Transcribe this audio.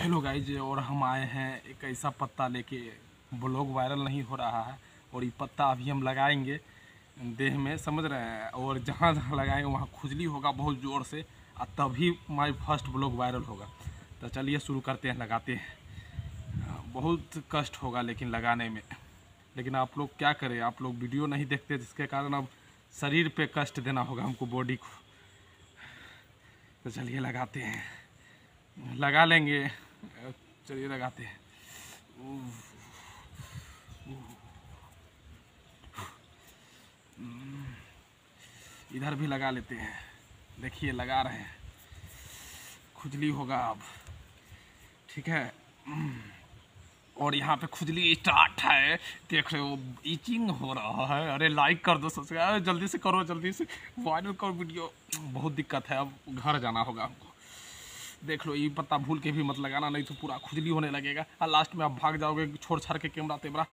Hello guys, और हम आए हैं एक ऐसा पत्ता लेके। ब्लॉग वायरल नहीं हो रहा है और ये पत्ता अभी हम लगाएंगे देह में, समझ रहे हैं। और जहाँ जहाँ लगाएंगे वहाँ खुजली होगा बहुत ज़ोर से, और तभी हमारी फर्स्ट ब्लॉग वायरल होगा। तो चलिए शुरू करते हैं, लगाते हैं। बहुत कष्ट होगा लेकिन लगाने में, लेकिन आप लोग क्या करें, आप लोग वीडियो नहीं देखते, जिसके कारण अब शरीर पे कष्ट देना होगा हमको, बॉडी को। तो चलिए लगाते हैं, लगा लेंगे। चलिए लगाते हैं। इधर भी लगा लेते हैं। देखिए लगा रहे हैं, खुजली होगा अब, ठीक है। और यहाँ पे खुजली स्टार्ट है, देख रहे हो, इचिंग हो रहा है। अरे लाइक कर दो, सब्सक्राइब जल्दी से करो, जल्दी से वायरल करो वीडियो। बहुत दिक्कत है, अब घर जाना होगा हमको। देख लो, ये पत्ता भूल के भी मत लगाना, नहीं तो पूरा खुजली होने लगेगा और लास्ट में आप भाग जाओगे छोड़ छाड़ के कैमरा तेमरा।